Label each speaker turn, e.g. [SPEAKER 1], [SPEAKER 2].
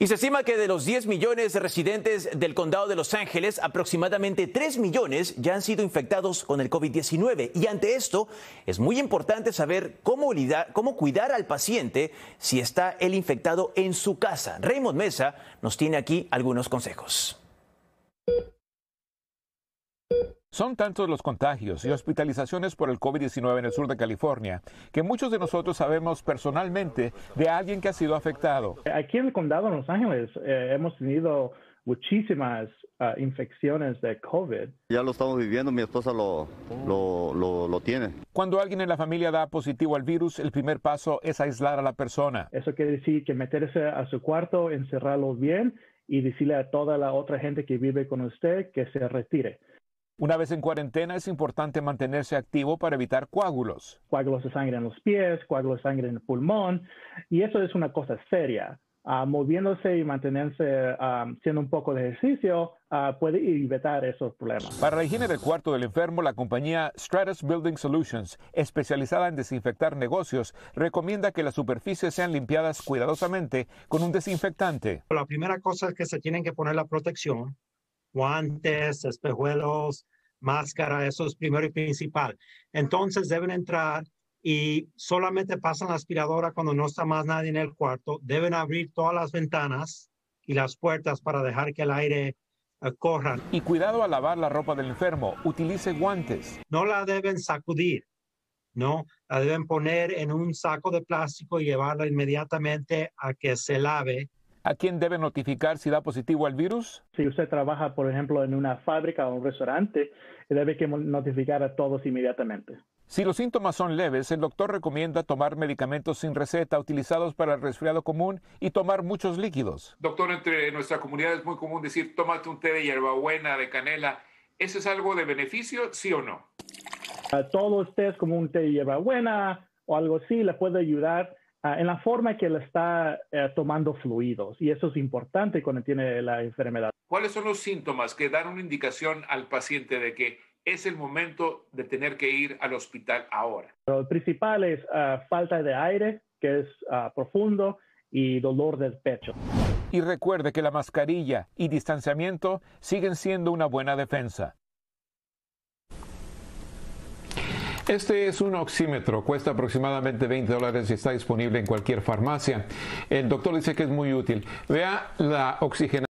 [SPEAKER 1] Y se estima que de los 10 millones de residentes del condado de Los Ángeles, aproximadamente 3 millones ya han sido infectados con el COVID-19. Y ante esto, es muy importante saber cómo cuidar al paciente si está el infectado en su casa. Raymond Mesa nos tiene aquí algunos consejos.
[SPEAKER 2] Son tantos los contagios y hospitalizaciones por el COVID-19 en el sur de California que muchos de nosotros sabemos personalmente de alguien que ha sido afectado.
[SPEAKER 3] Aquí en el condado de Los Ángeles hemos tenido muchísimas infecciones de COVID.
[SPEAKER 4] Ya lo estamos viviendo, mi esposa lo tiene.
[SPEAKER 2] Cuando alguien en la familia da positivo al virus, el primer paso es aislar a la persona.
[SPEAKER 3] Eso quiere decir que meterse a su cuarto, encerrarlo bien y decirle a toda la otra gente que vive con usted que se retire.
[SPEAKER 2] Una vez en cuarentena es importante mantenerse activo para evitar coágulos.
[SPEAKER 3] Coágulos de sangre en los pies, coágulos de sangre en el pulmón, y eso es una cosa seria. Moviéndose y mantenerse haciendo un poco de ejercicio puede evitar esos problemas.
[SPEAKER 2] Para la higiene del cuarto del enfermo, la compañía Stratus Building Solutions, especializada en desinfectar negocios, recomienda que las superficies sean limpiadas cuidadosamente con un desinfectante.
[SPEAKER 5] La primera cosa es que se tienen que poner la protección. Guantes, espejuelos, máscara, eso es primero y principal. Entonces deben entrar y solamente pasan la aspiradora cuando no está más nadie en el cuarto. Deben abrir todas las ventanas y las puertas para dejar que el aire corra.
[SPEAKER 2] Y cuidado al lavar la ropa del enfermo, utilice guantes.
[SPEAKER 5] No la deben sacudir, no, la deben poner en un saco de plástico y llevarla inmediatamente a que se lave.
[SPEAKER 2] ¿A quién debe notificar si da positivo al virus?
[SPEAKER 3] Si usted trabaja, por ejemplo, en una fábrica o un restaurante, debe notificar a todos inmediatamente.
[SPEAKER 2] Si los síntomas son leves, el doctor recomienda tomar medicamentos sin receta utilizados para el resfriado común y tomar muchos líquidos.
[SPEAKER 6] Doctor, entre nuestra comunidad es muy común decir, tómate un té de hierbabuena, de canela. ¿Eso es algo de beneficio, sí o no?
[SPEAKER 3] Todos los tés como un té de hierbabuena o algo así le puede ayudar en la forma que le está tomando fluidos, y eso es importante cuando tiene la enfermedad.
[SPEAKER 6] ¿Cuáles son los síntomas que dan una indicación al paciente de que es el momento de tener que ir al hospital ahora?
[SPEAKER 3] Pero el principal es falta de aire, que es profundo, y dolor del pecho.
[SPEAKER 2] Y recuerde que la mascarilla y distanciamiento siguen siendo una buena defensa. Este es un oxímetro, cuesta aproximadamente $20 y está disponible en cualquier farmacia. El doctor dice que es muy útil. Vea la oxigenación.